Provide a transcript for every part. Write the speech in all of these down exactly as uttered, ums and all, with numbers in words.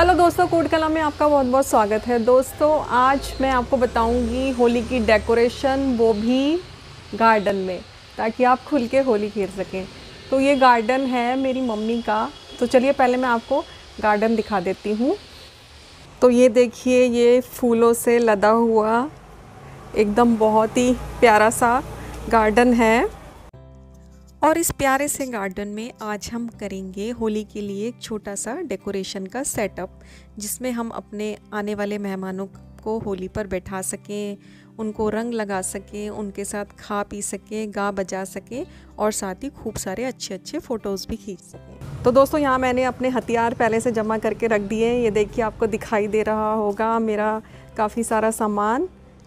Hello दोस्तों, कूड कला में आपका बहुत बहुत स्वागत है। दोस्तों आज मैं आपको बताऊंगी होली की डेकोरेशन, वो भी गार्डन में, ताकि आप खुल के होली खेल सकें। तो ये गार्डन है मेरी मम्मी का। तो चलिए पहले मैं आपको गार्डन दिखा देती हूँ। तो ये देखिए, ये फूलों से लदा हुआ एकदम बहुत ही प्यारा सा गार्डन है। और इस प्यारे से गार्डन में आज हम करेंगे होली के लिए एक छोटा सा डेकोरेशन का सेटअप, जिसमें हम अपने आने वाले मेहमानों को होली पर बैठा सकें, उनको रंग लगा सकें, उनके साथ खा पी सकें, गा बजा सकें और साथ ही खूब सारे अच्छे अच्छे फ़ोटोज़ भी खींच सकें। तो दोस्तों यहाँ मैंने अपने हथियार पहले से जमा करके रख दिए। ये देखिए, आपको दिखाई दे रहा होगा मेरा काफ़ी सारा सामान।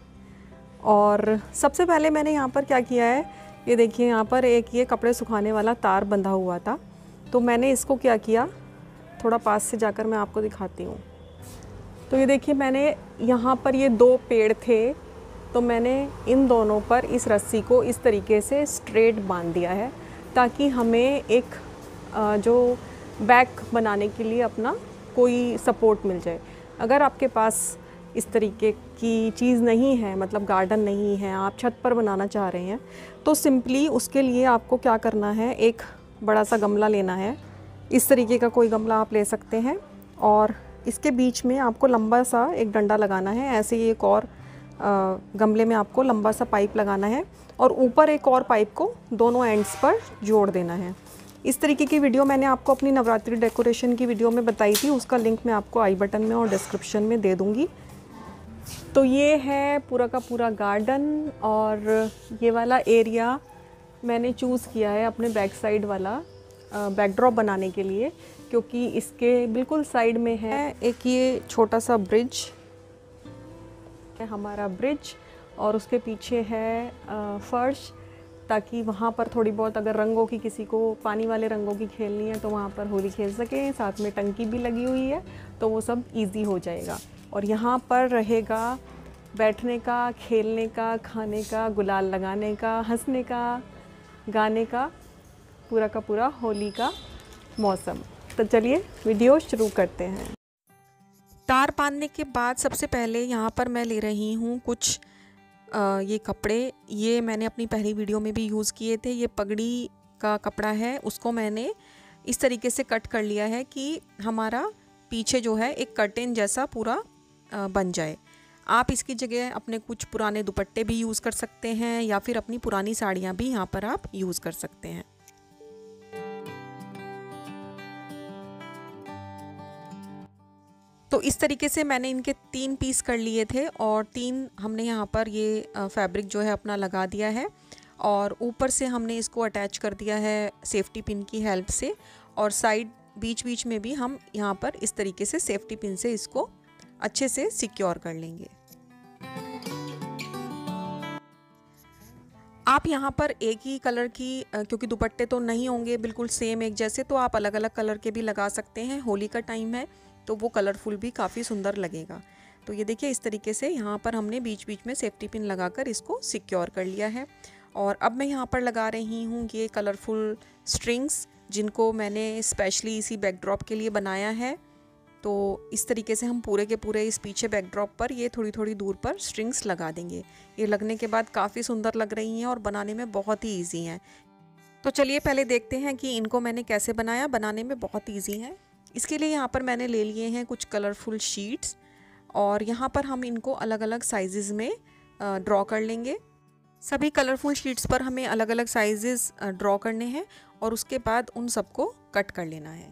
और सबसे पहले मैंने यहाँ पर क्या किया है, ये देखिए यहाँ पर एक ये कपड़े सुखाने वाला तार बंधा हुआ था। तो मैंने इसको क्या किया, थोड़ा पास से जाकर मैं आपको दिखाती हूँ। तो ये देखिए, मैंने यहाँ पर ये दो पेड़ थे, तो मैंने इन दोनों पर इस रस्सी को इस तरीके से स्ट्रेट बांध दिया है, ताकि हमें एक जो बैक बनाने के लिए अपना कोई सपोर्ट मिल जाए। अगर आपके पास इस तरीके की चीज़ नहीं है, मतलब गार्डन नहीं है, आप छत पर बनाना चाह रहे हैं, तो सिंपली उसके लिए आपको क्या करना है, एक बड़ा सा गमला लेना है। इस तरीके का कोई गमला आप ले सकते हैं और इसके बीच में आपको लंबा सा एक डंडा लगाना है। ऐसे ही एक और आ, गमले में आपको लंबा सा पाइप लगाना है और ऊपर एक और पाइप को दोनों एंड्स पर जोड़ देना है। इस तरीके की वीडियो मैंने आपको अपनी नवरात्रि डेकोरेशन की वीडियो में बताई थी, उसका लिंक मैं आपको आई बटन में और डिस्क्रिप्शन में दे दूँगी। तो ये है पूरा का पूरा गार्डन, और ये वाला एरिया मैंने चूज़ किया है अपने बैक साइड वाला बैकड्रॉप बनाने के लिए, क्योंकि इसके बिल्कुल साइड में है एक ये छोटा सा ब्रिज है, हमारा ब्रिज, और उसके पीछे है फर्श, ताकि वहाँ पर थोड़ी बहुत अगर रंगों की, किसी को पानी वाले रंगों की खेलनी है तो वहाँ पर होली खेल सकें। साथ में टंकी भी लगी हुई है, तो वो सब इजी हो जाएगा। और यहाँ पर रहेगा बैठने का, खेलने का, खाने का, गुलाल लगाने का, हंसने का, गाने का, पूरा का पूरा होली का मौसम। तो चलिए वीडियो शुरू करते हैं। तार बांधने के बाद सबसे पहले यहाँ पर मैं ले रही हूँ कुछ आ, ये कपड़े। ये मैंने अपनी पहली वीडियो में भी यूज़ किए थे। ये पगड़ी का कपड़ा है, उसको मैंने इस तरीके से कट कर लिया है कि हमारा पीछे जो है एक कर्टेन जैसा पूरा बन जाए। आप इसकी जगह अपने कुछ पुराने दुपट्टे भी यूज़ कर सकते हैं, या फिर अपनी पुरानी साड़ियाँ भी यहाँ पर आप यूज़ कर सकते हैं। तो इस तरीके से मैंने इनके तीन पीस कर लिए थे, और तीन हमने यहाँ पर ये फैब्रिक जो है अपना लगा दिया है, और ऊपर से हमने इसको अटैच कर दिया है सेफ्टी पिन की हेल्प से, और साइड बीच बीच में भी हम यहाँ पर इस तरीके से सेफ्टी पिन से इसको अच्छे से सिक्योर कर लेंगे। आप यहाँ पर एक ही कलर की, क्योंकि दुपट्टे तो नहीं होंगे बिल्कुल सेम एक जैसे, तो आप अलग अलग कलर के भी लगा सकते हैं। होली का टाइम है तो वो कलरफुल भी काफ़ी सुंदर लगेगा। तो ये देखिए, इस तरीके से यहाँ पर हमने बीच बीच में सेफ्टी पिन लगाकर इसको सिक्योर कर लिया है। और अब मैं यहाँ पर लगा रही हूँ ये कलरफुल स्ट्रिंग्स, जिनको मैंने स्पेशली इसी बैकड्रॉप के लिए बनाया है। तो इस तरीके से हम पूरे के पूरे इस पीछे बैकड्रॉप पर ये थोड़ी थोड़ी दूर पर स्ट्रिंग्स लगा देंगे। ये लगने के बाद काफ़ी सुंदर लग रही हैं और बनाने में बहुत ही इजी हैं। तो चलिए पहले देखते हैं कि इनको मैंने कैसे बनाया। बनाने में बहुत इजी है। इसके लिए यहाँ पर मैंने ले लिए हैं कुछ कलरफुल शीट्स, और यहाँ पर हम इनको अलग अलग साइज़ में ड्रॉ कर लेंगे। सभी कलरफुल शीट्स पर हमें अलग अलग साइज़ ड्रॉ करने हैं, और उसके बाद उन सबको कट कर लेना है।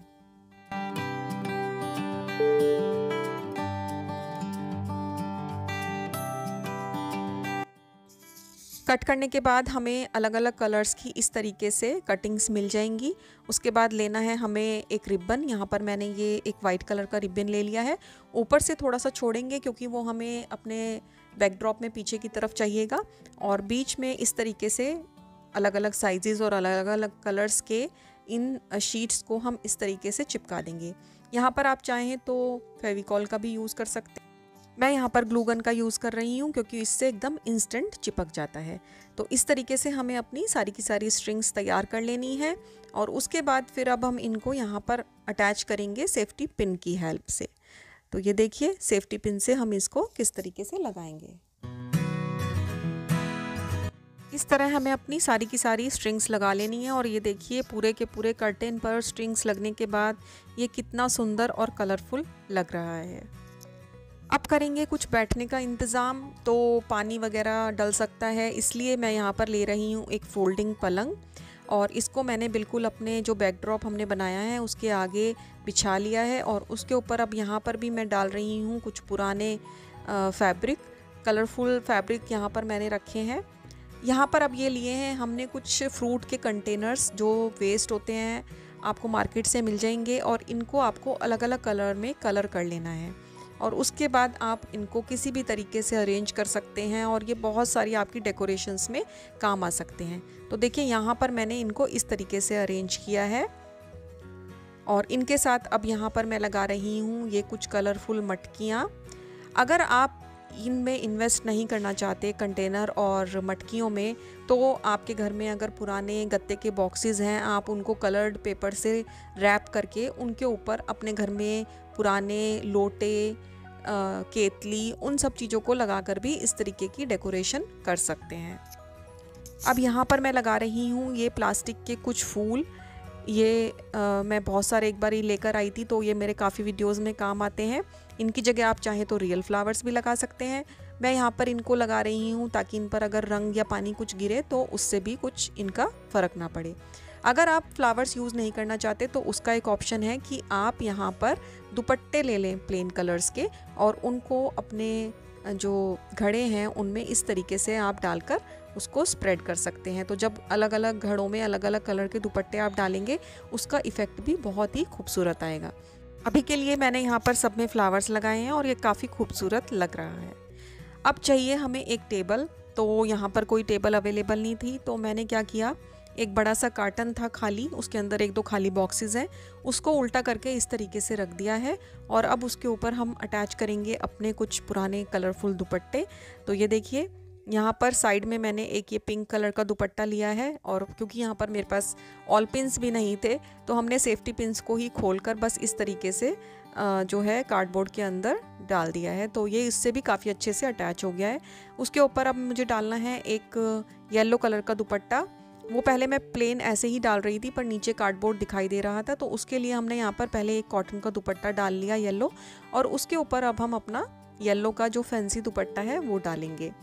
कट करने के बाद हमें अलग अलग कलर्स की इस तरीके से कटिंग्स मिल जाएंगी। उसके बाद लेना है हमें एक रिबन। यहाँ पर मैंने ये एक वाइट कलर का रिबन ले लिया है। ऊपर से थोड़ा सा छोड़ेंगे, क्योंकि वो हमें अपने बैकड्रॉप में पीछे की तरफ चाहिएगा। और बीच में इस तरीके से अलग अलग साइजेस और अलग अलग कलर्स के इन शीट्स को हम इस तरीके से चिपका देंगे। यहाँ पर आप चाहें तो फेविकॉल का भी यूज़ कर सकते हैं। मैं यहाँ पर ग्लू गन का यूज़ कर रही हूँ, क्योंकि इससे एकदम इंस्टेंट चिपक जाता है। तो इस तरीके से हमें अपनी सारी की सारी स्ट्रिंग्स तैयार कर लेनी है, और उसके बाद फिर अब हम इनको यहाँ पर अटैच करेंगे सेफ्टी पिन की हेल्प से। तो ये देखिए सेफ्टी पिन से हम इसको किस तरीके से लगाएंगे। इस तरह हमें अपनी सारी की सारी स्ट्रिंग्स लगा लेनी है और ये देखिए पूरे के पूरे कर्टेन पर स्ट्रिंग्स लगने के बाद ये कितना सुंदर और कलरफुल लग रहा है। अब करेंगे कुछ बैठने का इंतज़ाम। तो पानी वगैरह डल सकता है, इसलिए मैं यहाँ पर ले रही हूँ एक फोल्डिंग पलंग और इसको मैंने बिल्कुल अपने जो बैकड्रॉप हमने बनाया है उसके आगे बिछा लिया है और उसके ऊपर अब यहाँ पर भी मैं डाल रही हूँ कुछ पुराने फैब्रिक, कलरफुल फैब्रिक यहाँ पर मैंने रखे हैं। यहाँ पर अब ये लिए हैं हमने कुछ फ्रूट के कंटेनर्स जो वेस्ट होते हैं, आपको मार्केट से मिल जाएंगे और इनको आपको अलग अलग कलर में कलर कर लेना है और उसके बाद आप इनको किसी भी तरीके से अरेंज कर सकते हैं और ये बहुत सारी आपकी डेकोरेशंस में काम आ सकते हैं। तो देखिए यहाँ पर मैंने इनको इस तरीके से अरेंज किया है और इनके साथ अब यहाँ पर मैं लगा रही हूँ ये कुछ कलरफुल मटकियाँ। अगर आप इनमें इन्वेस्ट नहीं करना चाहते कंटेनर और मटकियों में, तो आपके घर में अगर पुराने गत्ते के बॉक्सेस हैं, आप उनको कलर्ड पेपर से रैप करके उनके ऊपर अपने घर में पुराने लोटे, केतली, उन सब चीज़ों को लगाकर भी इस तरीके की डेकोरेशन कर सकते हैं। अब यहाँ पर मैं लगा रही हूँ ये प्लास्टिक के कुछ फूल। ये आ, मैं बहुत सारे एक बार ही लेकर आई थी, तो ये मेरे काफ़ी वीडियोस में काम आते हैं। इनकी जगह आप चाहें तो रियल फ्लावर्स भी लगा सकते हैं। मैं यहाँ पर इनको लगा रही हूँ ताकि इन पर अगर रंग या पानी कुछ गिरे तो उससे भी कुछ इनका फ़र्क ना पड़े। अगर आप फ्लावर्स यूज़ नहीं करना चाहते तो उसका एक ऑप्शन है कि आप यहाँ पर दुपट्टे ले लें प्लेन कलर्स के और उनको अपने जो घड़े हैं उनमें इस तरीके से आप डालकर उसको स्प्रेड कर सकते हैं। तो जब अलग अलग घड़ों में अलग अलग कलर के दुपट्टे आप डालेंगे उसका इफ़ेक्ट भी बहुत ही खूबसूरत आएगा। अभी के लिए मैंने यहाँ पर सब में फ्लावर्स लगाए हैं और ये काफ़ी खूबसूरत लग रहा है। अब चाहिए हमें एक टेबल। तो यहाँ पर कोई टेबल अवेलेबल नहीं थी, तो मैंने क्या किया, एक बड़ा सा कार्टन था खाली, उसके अंदर एक दो खाली बॉक्सेस हैं, उसको उल्टा करके इस तरीके से रख दिया है और अब उसके ऊपर हम अटैच करेंगे अपने कुछ पुराने कलरफुल दुपट्टे। तो ये देखिए यहाँ पर साइड में मैंने एक ये पिंक कलर का दुपट्टा लिया है और क्योंकि यहाँ पर मेरे पास ऑल पिन्स भी नहीं थे तो हमने सेफ्टी पिन्स को ही खोलकर बस इस तरीके से जो है कार्डबोर्ड के अंदर डाल दिया है। तो ये इससे भी काफ़ी अच्छे से अटैच हो गया है। उसके ऊपर अब मुझे डालना है एक येलो कलर का दुपट्टा। वो पहले मैं प्लेन ऐसे ही डाल रही थी पर नीचे कार्डबोर्ड दिखाई दे रहा था, तो उसके लिए हमने यहाँ पर पहले एक कॉटन का दुपट्टा डाल लिया येलो और उसके ऊपर अब हम अपना येलो का जो फैंसी दुपट्टा है वो डालेंगे।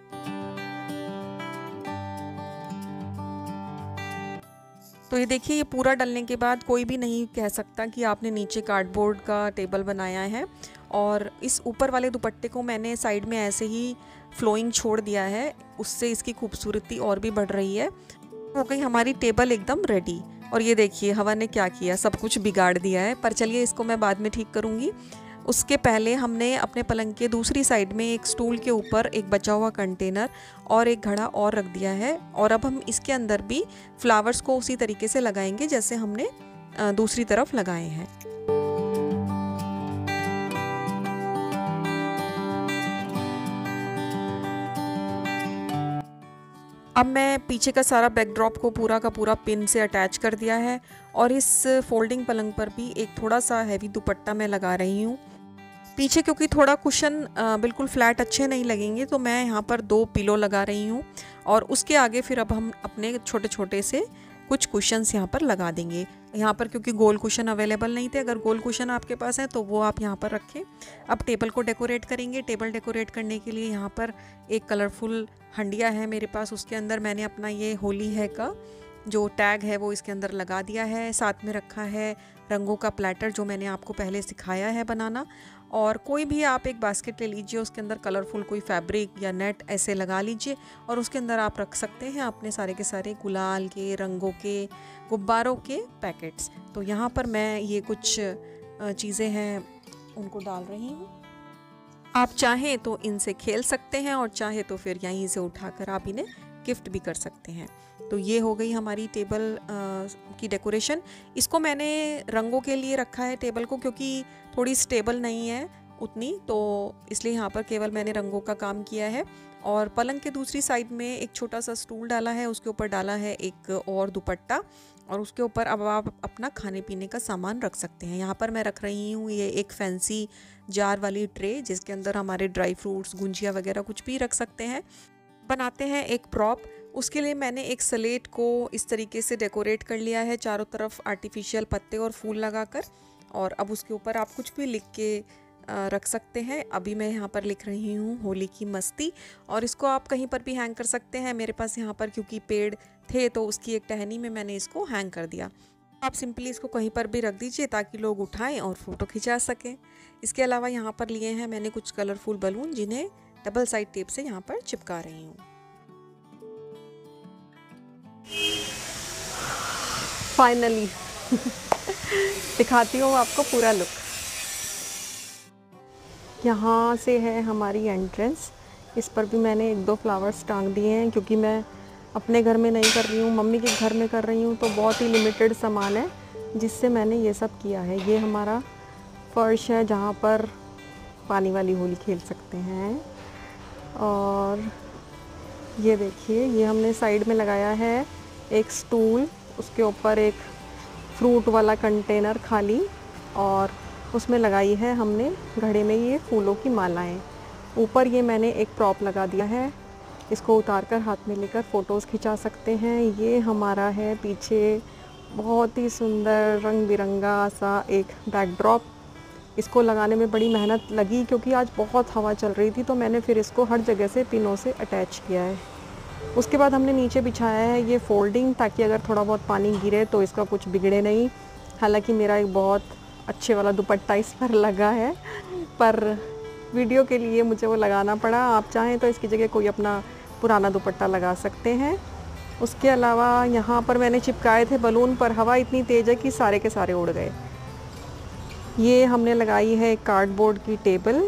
तो ये देखिए ये पूरा डलने के बाद कोई भी नहीं कह सकता कि आपने नीचे कार्डबोर्ड का टेबल बनाया है। और इस ऊपर वाले दुपट्टे को मैंने साइड में ऐसे ही फ्लोइंग छोड़ दिया है, उससे इसकी खूबसूरती और भी बढ़ रही है। हो गई हमारी टेबल एकदम रेडी। और ये देखिए हवा ने क्या किया, सब कुछ बिगाड़ दिया है, पर चलिए इसको मैं बाद में ठीक करूँगी। उसके पहले हमने अपने पलंग के दूसरी साइड में एक स्टूल के ऊपर एक बचा हुआ कंटेनर और एक घड़ा और रख दिया है और अब हम इसके अंदर भी फ्लावर्स को उसी तरीके से लगाएंगे जैसे हमने दूसरी तरफ लगाए हैं। अब मैं पीछे का सारा बैकड्रॉप को पूरा का पूरा पिन से अटैच कर दिया है और इस फोल्डिंग पलंग पर भी एक थोड़ा सा हैवी दुपट्टा मैं लगा रही हूँ पीछे, क्योंकि थोड़ा कुशन बिल्कुल फ्लैट अच्छे नहीं लगेंगे, तो मैं यहाँ पर दो पिलो लगा रही हूँ और उसके आगे फिर अब हम अपने छोटे छोटे से कुछ कुशन्स यहाँ पर लगा देंगे। यहाँ पर क्योंकि गोल कुशन अवेलेबल नहीं थे, अगर गोल कुशन आपके पास है तो वो आप यहाँ पर रखें। अब टेबल को डेकोरेट करेंगे। टेबल डेकोरेट करने के लिए यहाँ पर एक कलरफुल हंडिया है मेरे पास, उसके अंदर मैंने अपना ये होली है का जो टैग है वो इसके अंदर लगा दिया है। साथ में रखा है रंगों का प्लेटर जो मैंने आपको पहले सिखाया है बनाना। और कोई भी आप एक बास्केट ले लीजिए, उसके अंदर कलरफुल कोई फैब्रिक या नेट ऐसे लगा लीजिए और उसके अंदर आप रख सकते हैं अपने सारे के सारे गुलाल के, रंगों के, गुब्बारों के पैकेट्स। तो यहाँ पर मैं ये कुछ चीज़ें हैं उनको डाल रही हूँ। आप चाहें तो इनसे खेल सकते हैं और चाहे तो फिर यहीं से उठाकर आप इन्हें गिफ्ट भी कर सकते हैं। तो ये हो गई हमारी टेबल आ, की डेकोरेशन। इसको मैंने रंगों के लिए रखा है टेबल को, क्योंकि थोड़ी स्टेबल नहीं है उतनी, तो इसलिए यहाँ पर केवल मैंने रंगों का काम किया है। और पलंग के दूसरी साइड में एक छोटा सा स्टूल डाला है, उसके ऊपर डाला है एक और दुपट्टा और उसके ऊपर अब आप अपना खाने पीने का सामान रख सकते हैं। यहाँ पर मैं रख रही हूँ ये एक फैंसी जार वाली ट्रे, जिसके अंदर हमारे ड्राई फ्रूट्स, गुंजिया वगैरह कुछ भी रख सकते हैं। बनाते हैं एक प्रॉप। उसके लिए मैंने एक स्लेट को इस तरीके से डेकोरेट कर लिया है, चारों तरफ आर्टिफिशियल पत्ते और फूल लगाकर। और अब उसके ऊपर आप कुछ भी लिख के रख सकते हैं। अभी मैं यहाँ पर लिख रही हूँ होली की मस्ती, और इसको आप कहीं पर भी हैंग कर सकते हैं। मेरे पास यहाँ पर क्योंकि पेड़ थे तो उसकी एक टहनी में मैंने इसको हैंग कर दिया। आप सिंपली इसको कहीं पर भी रख दीजिए ताकि लोग उठाएं और फ़ोटो खिंचा सकें। इसके अलावा यहाँ पर लिए हैं मैंने कुछ कलरफुल बलून, जिन्हें डबल साइड टेप से यहाँ पर चिपका रही हूँ। फाइनली दिखाती हूँ आपको पूरा लुक। यहाँ से है हमारी एंट्रेंस। इस पर भी मैंने एक दो फ्लावर्स टांग दिए हैं, क्योंकि मैं अपने घर में नहीं कर रही हूँ, मम्मी के घर में कर रही हूँ, तो बहुत ही लिमिटेड सामान है जिससे मैंने ये सब किया है। ये हमारा फर्श है जहाँ पर पानी वाली होली खेल सकते हैं। और ये देखिए, ये हमने साइड में लगाया है एक स्टूल, उसके ऊपर एक फ्रूट वाला कंटेनर खाली, और उसमें लगाई है हमने घड़े में ये फूलों की मालाएं। ऊपर ये मैंने एक प्रॉप लगा दिया है, इसको उतार कर हाथ में लेकर फ़ोटोज़ खिंचा सकते हैं। ये हमारा है पीछे बहुत ही सुंदर रंग बिरंगा सा एक बैकड्रॉप। इसको लगाने में बड़ी मेहनत लगी, क्योंकि आज बहुत हवा चल रही थी, तो मैंने फिर इसको हर जगह से पिनों से अटैच किया है। उसके बाद हमने नीचे बिछाया है ये फोल्डिंग, ताकि अगर थोड़ा बहुत पानी गिरे तो इसका कुछ बिगड़े नहीं। हालांकि मेरा एक बहुत अच्छे वाला दुपट्टा इस पर लगा है, पर वीडियो के लिए मुझे वो लगाना पड़ा। आप चाहें तो इसकी जगह कोई अपना पुराना दुपट्टा लगा सकते हैं। उसके अलावा यहाँ पर मैंने चिपकाए थे बलून, पर हवा इतनी तेज़ है कि सारे के सारे उड़ गए। ये हमने लगाई है कार्डबोर्ड की टेबल,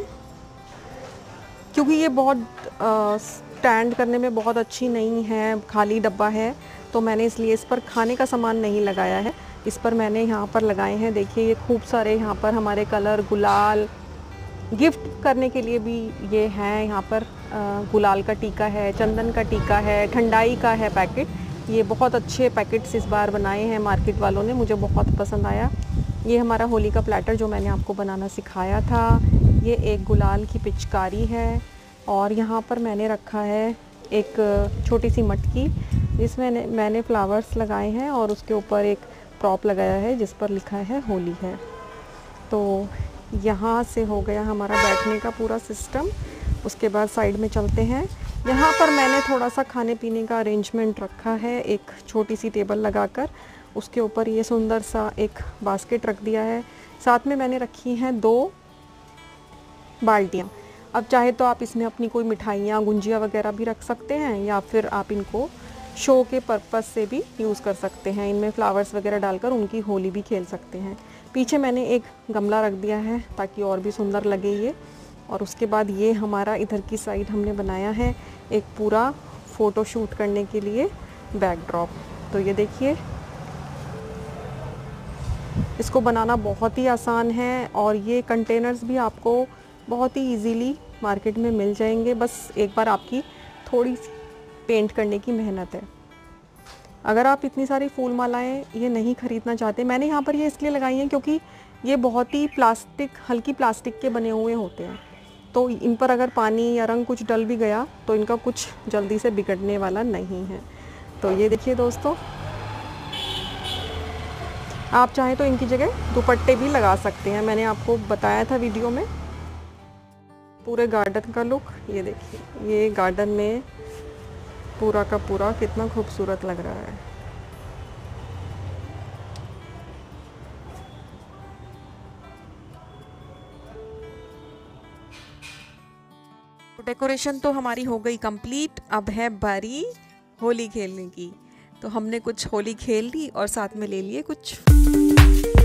क्योंकि ये बहुत स्टैंड करने में बहुत अच्छी नहीं है, खाली डब्बा है, तो मैंने इसलिए इस पर खाने का सामान नहीं लगाया है। इस पर मैंने यहाँ पर लगाए हैं, देखिए ये खूब सारे यहाँ पर हमारे कलर, गुलाल, गिफ्ट करने के लिए भी ये हैं। यहाँ पर गुलाल का टीका है, चंदन का टीका है, ठंडाई का है पैकेट। ये बहुत अच्छे पैकेट्स इस बार बनाए हैं मार्केट वालों ने, मुझे बहुत पसंद आया। ये हमारा होली का प्लेटर जो मैंने आपको बनाना सिखाया था। ये एक गुलाल की पिचकारी है, और यहाँ पर मैंने रखा है एक छोटी सी मटकी, जिसमें मैंने फ्लावर्स लगाए हैं, और उसके ऊपर एक प्रॉप लगाया है जिस पर लिखा है होली है। तो यहाँ से हो गया हमारा बैठने का पूरा सिस्टम। उसके बाद साइड में चलते हैं। यहाँ पर मैंने थोड़ा सा खाने पीने का अरेंजमेंट रखा है, एक छोटी सी टेबल लगाकर। उसके ऊपर ये सुंदर सा एक बास्केट रख दिया है। साथ में मैंने रखी हैं दो बाल्टियाँ। अब चाहे तो आप इसमें अपनी कोई मिठाइयाँ, गुंजिया वगैरह भी रख सकते हैं, या फिर आप इनको शो के पर्पस से भी यूज़ कर सकते हैं। इनमें फ्लावर्स वगैरह डालकर उनकी होली भी खेल सकते हैं। पीछे मैंने एक गमला रख दिया है ताकि और भी सुंदर लगे ये। और उसके बाद ये हमारा इधर की साइड हमने बनाया है एक पूरा फ़ोटो शूट करने के लिए बैकड्रॉप। तो ये देखिए, इसको बनाना बहुत ही आसान है, और ये कंटेनर्स भी आपको बहुत ही इजीली मार्केट में मिल जाएंगे। बस एक बार आपकी थोड़ी सी पेंट करने की मेहनत है। अगर आप इतनी सारी फूल मालाएं ये नहीं ख़रीदना चाहते, मैंने यहाँ पर ये इसलिए लगाई हैं क्योंकि ये बहुत ही प्लास्टिक, हल्की प्लास्टिक के बने हुए होते हैं, तो इन पर अगर पानी या रंग कुछ डल भी गया तो इनका कुछ जल्दी से बिगड़ने वाला नहीं है। तो ये देखिए दोस्तों, आप चाहें तो इनकी जगह दुपट्टे भी लगा सकते हैं। मैंने आपको बताया था वीडियो में। पूरे गार्डन का लुक ये देखिए, ये गार्डन में पूरा का पूरा कितना खूबसूरत लग रहा है। डेकोरेशन तो हमारी हो गई कंप्लीट। अब है बारी होली खेलने की। तो हमने कुछ होली खेल ली और साथ में ले लिए कुछ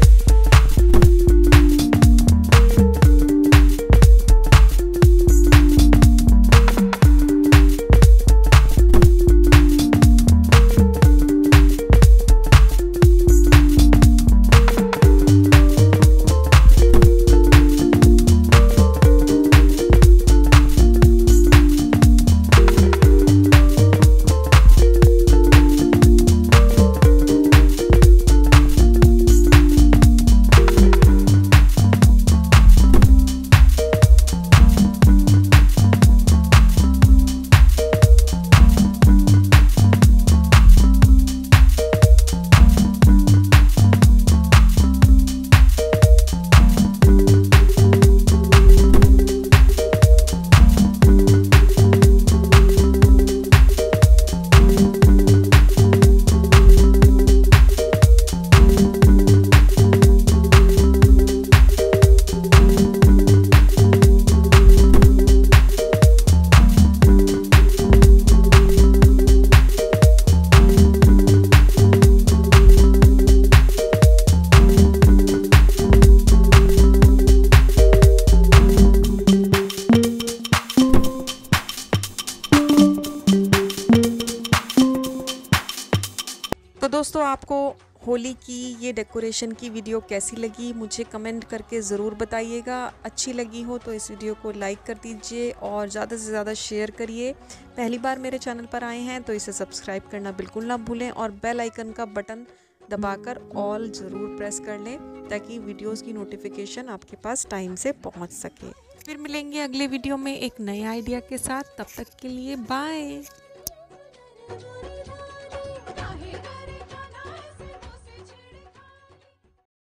दोस्तों आपको होली की ये डेकोरेशन की वीडियो कैसी लगी मुझे कमेंट करके ज़रूर बताइएगा। अच्छी लगी हो तो इस वीडियो को लाइक कर दीजिए और ज़्यादा से ज़्यादा शेयर करिए। पहली बार मेरे चैनल पर आए हैं तो इसे सब्सक्राइब करना बिल्कुल ना भूलें और बेल आइकन का बटन दबाकर ऑल ज़रूर प्रेस कर लें ताकि वीडियोस की नोटिफिकेशन आपके पास टाइम से पहुंच सके। फिर मिलेंगे अगले वीडियो में एक नए आइडिया के साथ। तब तक के लिए बाय।